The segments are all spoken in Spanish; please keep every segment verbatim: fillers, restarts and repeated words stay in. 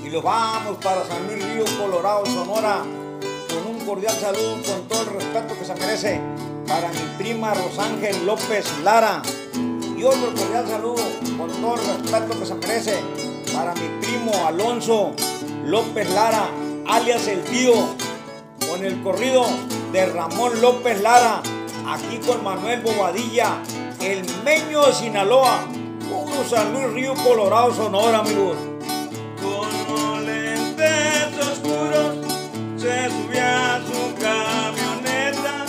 Y los vamos para San Luis Río Colorado, Sonora, con un cordial saludo con todo el respeto que se merece para mi prima Rosángel López Lara. Y otro cordial saludo con todo el respeto que se merece para mi primo Alonso López Lara, alias El Tío, con el corrido de Ramón López Lara, aquí con Manuel Bobadilla, el Meño de Sinaloa, puro San Luis Río Colorado, Sonora, amigos. Con lentes oscuros se subía a su camioneta,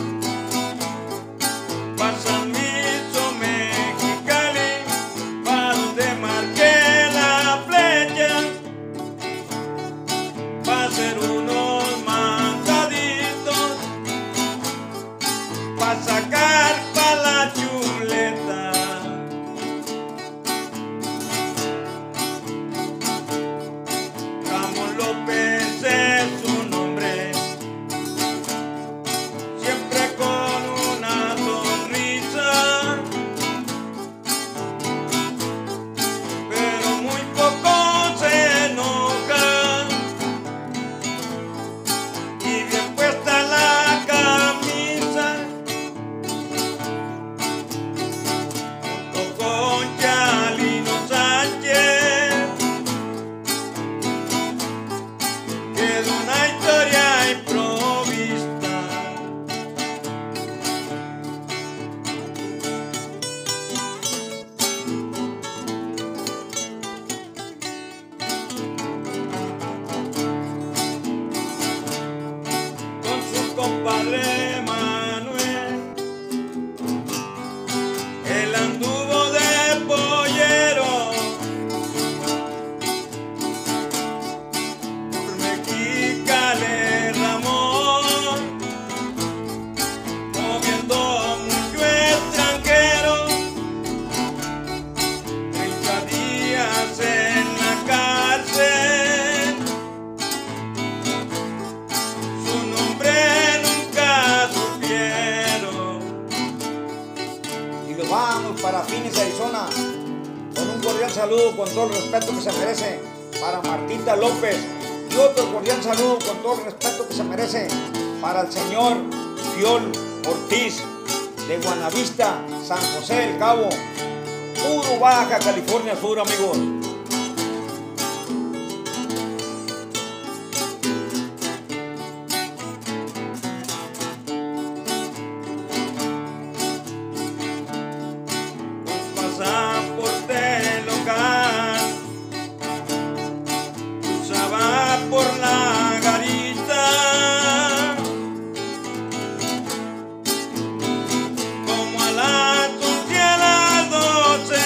pa' San Luis o Mexicali, pa' donde marqué la flecha, pa' hacer unos mandaditos, pa' sacar pa' la chuleta. Ramón López es su nombre, siempre con una sonrisa, pero muy poco se enoja, y bien puesta la camisa, junto con Chalino Sánchez, quedó una historia improvista. Con su compadre Manuel, él anduvo de pollero por Mexicali, Ramón, moviendo mucho extranjero, treinta días en la cárcel, su nombre nunca supieron. Y los vamos para Phoenix, Arizona, con un cordial saludo con todo el respeto que se merece para Martita López. Y otro cordial saludo con todo el respeto que se merece para el señor Fiol Ortiz de Buenavista, San José del Cabo, puro Baja California Sur, amigos. Pasaporte local, cruzaba por la garita, como a las once y a las doce,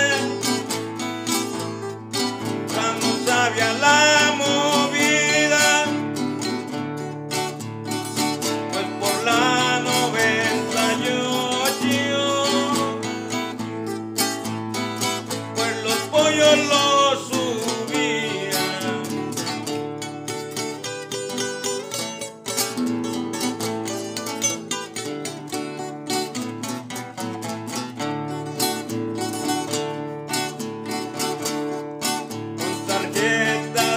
cuando sabía la movida, pues por la noventa y ocho, pues los pollos los subían. Con tarjeta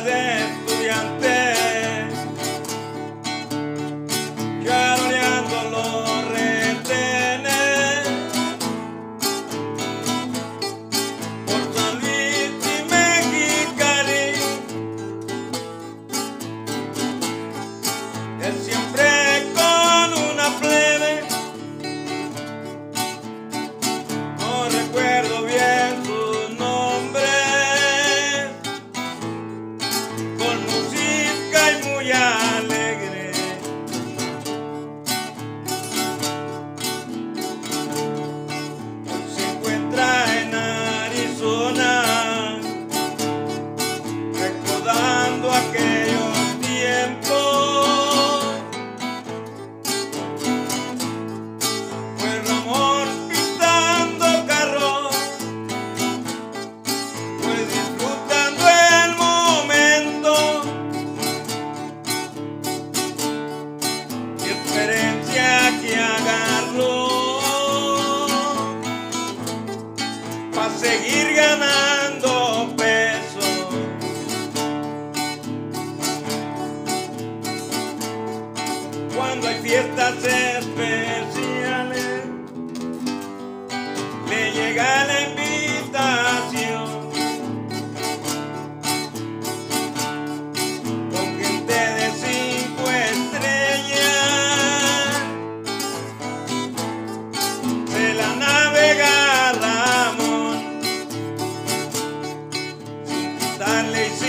cosas especiales le llega la invitación con gente de cinco estrellas. Se la navega Ramón sin quitarle y sin